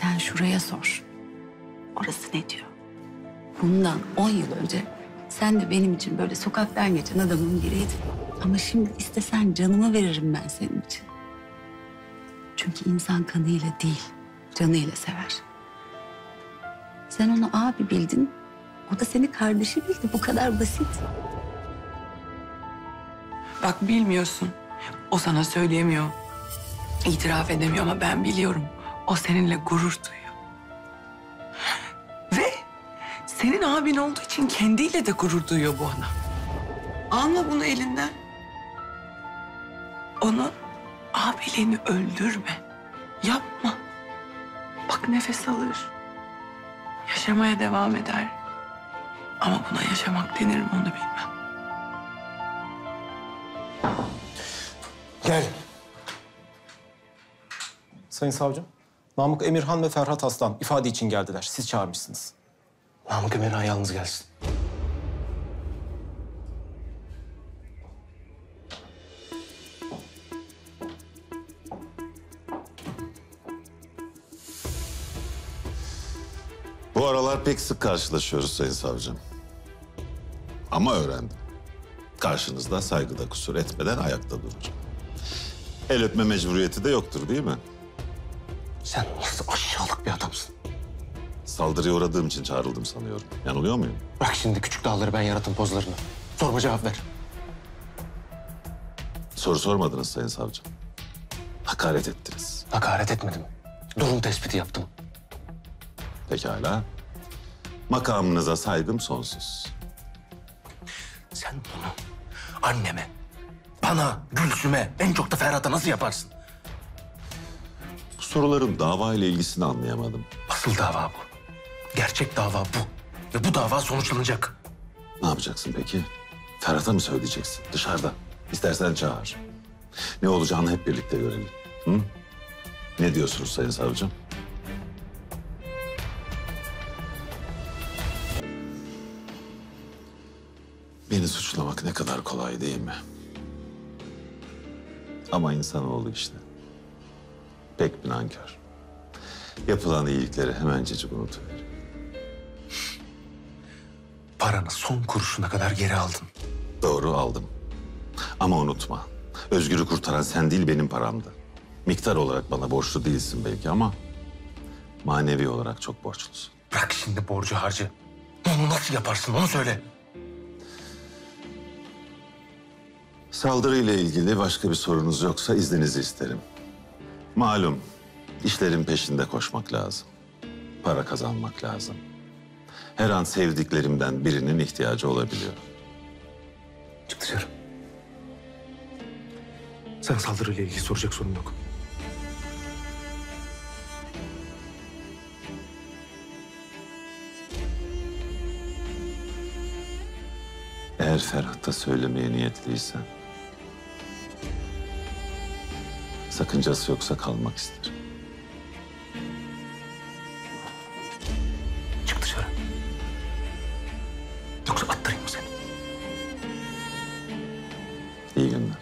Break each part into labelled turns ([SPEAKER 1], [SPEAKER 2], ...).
[SPEAKER 1] Sen şuraya sor. Orası ne diyor? Bundan 10 yıl önce sen de benim için böyle sokaktan geçen adamın biriydin. Ama şimdi istesen canımı veririm ben senin için. Çünkü insan kanıyla değil, canıyla sever. Sen onu abi bildin, o da seni kardeşi bildi. Bu kadar basit.
[SPEAKER 2] Bak bilmiyorsun. O sana söyleyemiyor. İtiraf edemiyor ama ben biliyorum. O seninle gurur duyuyor. Ve senin abin olduğu için kendiyle de gurur duyuyor bu adam. Alma bunu elinden. Onun abiliğini öldürme. Yapma. Bak nefes alır. Yaşamaya devam eder. Ama buna yaşamak denir mi onu bilmem.
[SPEAKER 3] Gel. Sayın savcım, Namık Emirhan ve Ferhat Aslan ifade için geldiler. Siz çağırmışsınız.
[SPEAKER 4] Namık Emirhan yalnız gelsin.
[SPEAKER 5] Bu aralar pek sık karşılaşıyoruz Sayın Savcım. Ama öğrendim. Karşınızda saygıda kusur etmeden ayakta duracağım. El öpme mecburiyeti de yoktur değil mi?
[SPEAKER 4] Sen nasıl aşağılık bir adamsın?
[SPEAKER 5] Saldırıya uğradığım için çağrıldım sanıyorum. Yanılıyor muyum?
[SPEAKER 4] Bırak şimdi küçük dağları ben yaratın pozlarını. Sorma cevap ver.
[SPEAKER 5] Soru sormadınız Sayın Savcım. Hakaret ettiniz.
[SPEAKER 4] Hakaret etmedim. Durum tespiti yaptım.
[SPEAKER 5] Pekala. Makamınıza saygım sonsuz.
[SPEAKER 4] Sen bunu anneme, bana, Gülsüm'e, en çok da Ferhat'a nasıl yaparsın?
[SPEAKER 5] Bu soruların dava ile ilgisini anlayamadım.
[SPEAKER 4] Asıl dava bu. Gerçek dava bu. Ve bu dava sonuçlanacak.
[SPEAKER 5] Ne yapacaksın peki? Ferhat'a mı söyleyeceksin dışarıda? İstersen çağır. Ne olacağını hep birlikte görelim. Hı? Ne diyorsunuz Sayın Savcım? Beni suçlamak ne kadar kolay değil mi? Ama insanoğlu işte. Pek bir nankör. Yapılan iyilikleri hemencecik unutuveriyor.
[SPEAKER 4] Paranı son kuruşuna kadar geri aldın.
[SPEAKER 5] Doğru aldım. Ama unutma. Özgür'ü kurtaran sen değil benim paramdı. Miktar olarak bana borçlu değilsin belki ama manevi olarak çok borçlusun.
[SPEAKER 4] Bırak şimdi borcu harcı. Onu nasıl yaparsın onu söyle.
[SPEAKER 5] Saldırıyla ilgili başka bir sorunuz yoksa izninizi isterim. Malum işlerin peşinde koşmak lazım. Para kazanmak lazım. Her an sevdiklerimden birinin ihtiyacı olabiliyor.
[SPEAKER 4] Çık dışarı. Sen saldırıyla ilgili soracak sorun yok.
[SPEAKER 5] Eğer Ferhat'a söylemeye niyetliysen... sakıncası yoksa kalmak isterim.
[SPEAKER 4] Çık dışarı. Yoksa attırayım mı seni?
[SPEAKER 5] İyi günler.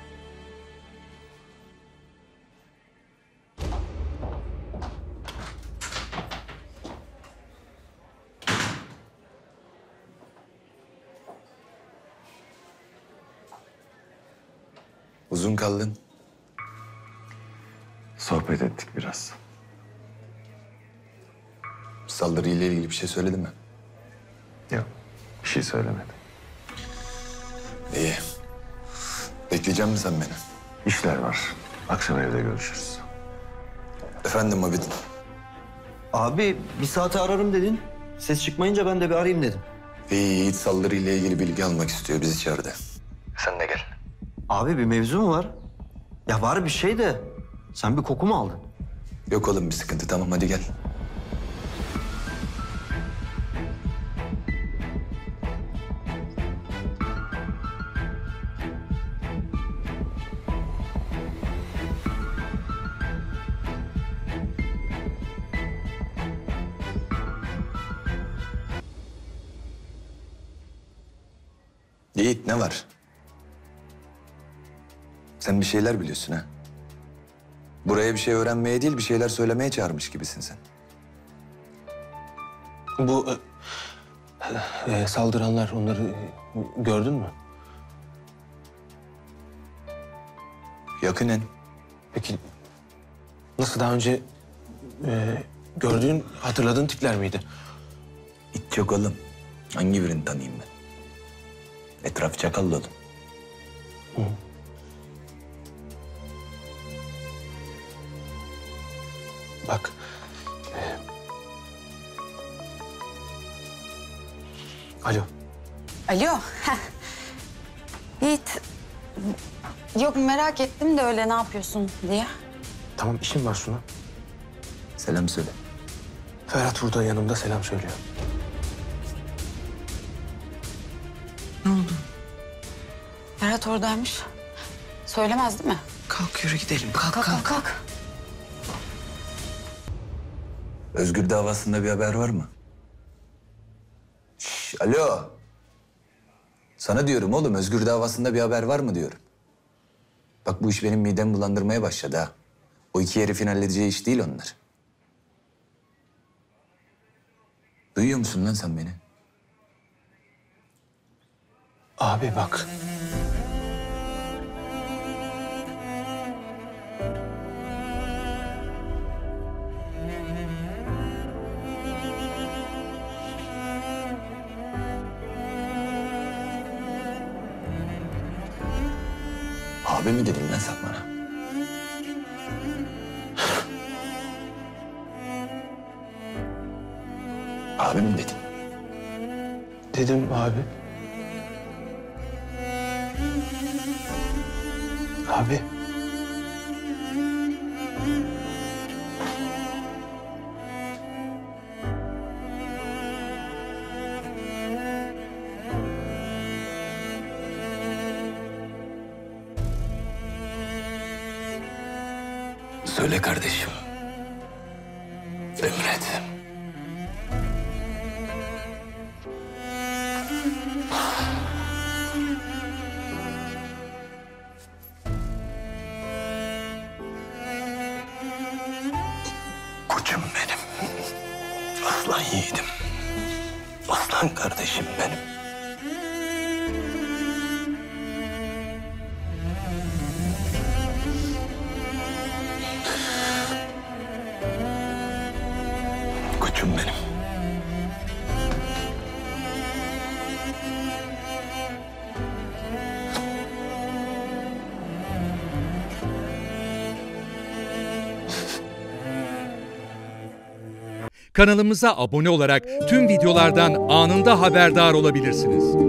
[SPEAKER 6] Uzun kaldın.
[SPEAKER 5] Sohbet ettik biraz.
[SPEAKER 6] Saldırıyla ilgili bir şey söyledi mi?
[SPEAKER 5] Yok, bir şey söylemedim.
[SPEAKER 6] İyi. Bekleyecek misin sen beni?
[SPEAKER 5] İşler var. Akşam evde görüşürüz.
[SPEAKER 6] Efendim Abidin.
[SPEAKER 7] Abi bir saate ararım dedin. Ses çıkmayınca ben de bir arayayım dedim.
[SPEAKER 6] Yiğit saldırıyla ilgili bilgi almak istiyor. Biz içeride. Sen de gel.
[SPEAKER 7] Abi bir mevzu mu var? Ya var bir şey de sen bir koku mu aldın?
[SPEAKER 6] Yok oğlum bir sıkıntı. Tamam hadi gel. Yiğit ne var? Sen bir şeyler biliyorsun ha? Buraya bir şey öğrenmeye değil, bir şeyler söylemeye çağırmış gibisin sen.
[SPEAKER 4] Bu saldıranlar, onları gördün mü?
[SPEAKER 6] Yakinen.
[SPEAKER 4] Peki nasıl, daha önce gördüğün, hatırladığın tipler miydi?
[SPEAKER 6] İt çok oğlum. Hangi birini tanıyayım ben? Etraf çakal dolu.
[SPEAKER 4] Bak. Alo.
[SPEAKER 1] Alo. Yiğit. Yok, merak ettim de öyle ne yapıyorsun diye.
[SPEAKER 4] Tamam, işim var Suna.
[SPEAKER 6] Selam söyle.
[SPEAKER 4] Ferhat burada yanımda, selam söylüyor.
[SPEAKER 2] Ne oldu?
[SPEAKER 1] Ferhat oradaymış. Söylemez değil mi?
[SPEAKER 2] Kalk yürü gidelim. Kalk
[SPEAKER 1] Kalk
[SPEAKER 2] kalk.
[SPEAKER 1] kalk kalk.
[SPEAKER 6] Özgür davasında bir haber var mı? Şş, alo. Sana diyorum oğlum, Özgür davasında bir haber var mı diyorum. Bak bu iş benim midemi bulandırmaya başladı ha. O iki herifin halledeceği iş değil onlar. Duyuyor musun lan sen beni?
[SPEAKER 4] Abi bak.
[SPEAKER 6] Abi mi dedin lan sen bana? Abi mi dedin?
[SPEAKER 4] Dedim abi. Abi.
[SPEAKER 6] Söyle kardeşim. Emret. Koçum benim. Aslan yiğidim. Aslan kardeşim benim. Koçum benim.
[SPEAKER 8] Kanalımıza abone olarak tüm videolardan anında haberdar olabilirsiniz.